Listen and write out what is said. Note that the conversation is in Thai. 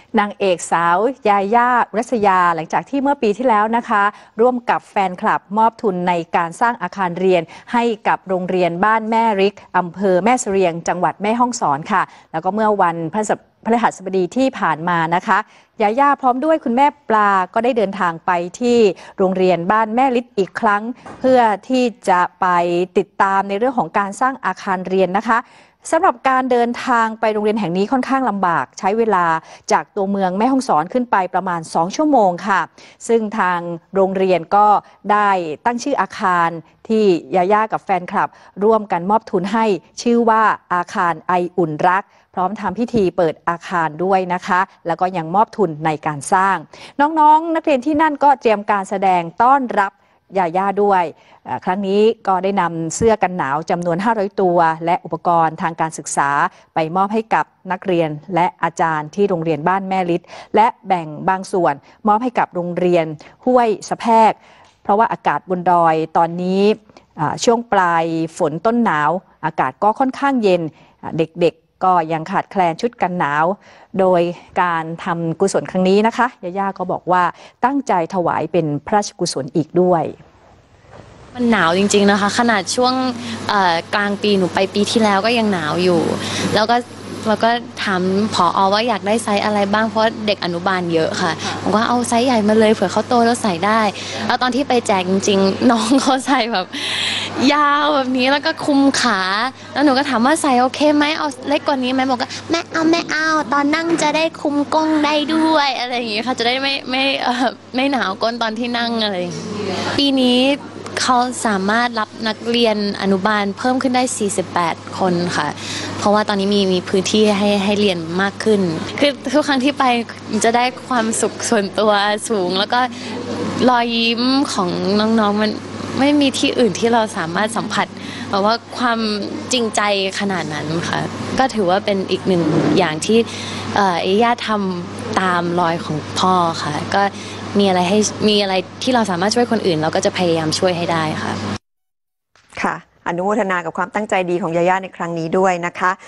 นางเอกสาวยาย่าอุรัสยาหลังจากที่เมื่อปีที่แล้วนะคะร่วมกับแฟนคลับมอบทุนในการสร้างอาคารเรียนให้กับโรงเรียนบ้านแม่ริกอำเภอแม่เสรียงจังหวัดแม่ฮ่องสอนค่ะแล้วก็เมื่อวันพฤหัสบดีที่ผ่านมานะคะยาย่าพร้อมด้วยคุณแม่ปลาก็ได้เดินทางไปที่โรงเรียนบ้านแม่ริกอีกครั้งเพื่อที่จะไปติดตามในเรื่องของการสร้างอาคารเรียนนะคะสำหรับการเดินทางไปโรงเรียนแห่งนี้ค่อนข้างลำบากใช้เวลาจากตัวเมืองแม่ฮ่องสอนขึ้นไปประมาณ2ชั่วโมงค่ะซึ่งทางโรงเรียนก็ได้ตั้งชื่ออาคารที่ยาย่ากับแฟนคลับร่วมกันมอบทุนให้ชื่อว่าอาคารไออุ่นรักพร้อมทำพิธีเปิดอาคารด้วยนะคะแล้วก็ยังมอบทุนในการสร้างน้องๆนักเรียนที่นั่นก็เตรียมการแสดงต้อนรับยาย่าด้วยครั้งนี้ก็ได้นำเสื้อกันหนาวจำนวน500ตัวและอุปกรณ์ทางการศึกษาไปมอบให้กับนักเรียนและอาจารย์ที่โรงเรียนบ้านแม่ริดและแบ่งบางส่วนมอบให้กับโรงเรียนห้วยสะแพกเพราะว่าอากาศบนดอยตอนนี้ช่วงปลายฝนต้นหนาวอากาศก็ค่อนข้างเย็นเด็กๆก็ยังขาดแคลนชุดกันหนาวโดยการทำกุศลครั้งนี้นะคะยาย่าก็บอกว่าตั้งใจถวายเป็นพระราชกุศลอีกด้วยมันหนาวจริงๆนะคะขนาดช่วงกลางปีหนูไปปีที่แล้วก็ยังหนาวอยู่แล้วก็ถามผอ.ว่าอยากได้ไซส์อะไรบ้างเพราะเด็กอนุบาลเยอะค่ะผมก็เอาไซส์ใหญ่มาเลยเผื่อเขาโตแล้วใส่ได้แล้วตอนที่ไปแจกจริงๆน้องเขาใส่แบบยาวแบบนี้แล้วก็คุมขาแล้วหนูก็ถามว่าใส่โอเคไหมเอาเล็กกว่านี้ไหมบอกว่าแม่เอาตอนนั่งจะได้คุมก้นได้ด้วยอะไรอย่างงี้ค่ะจะได้ไม่หนาวก้นตอนที่นั่งอะไรปีนี้เขาสามารถรับนักเรียนอนุบาลเพิ่มขึ้นได้48คนค่ะเพราะว่าตอนนี้มีพื้นที่ให้เรียนมากขึ้นคือทุกครั้งที่ไปจะได้ความสุขส่วนตัวสูงแล้วก็รอยยิ้มของน้องๆมันไม่มีที่อื่นที่เราสามารถสัมผัสแบบว่าความจริงใจขนาดนั้นค่ะก็ถือว่าเป็นอีกหนึ่งอย่างที่ย่าทำตามรอยของพ่อค่ะก็มีอะไรที่เราสามารถช่วยคนอื่นเราก็จะพยายามช่วยให้ได้ค่ะค่ะอนุโมทนากับความตั้งใจดีของยาย่าในครั้งนี้ด้วยนะคะ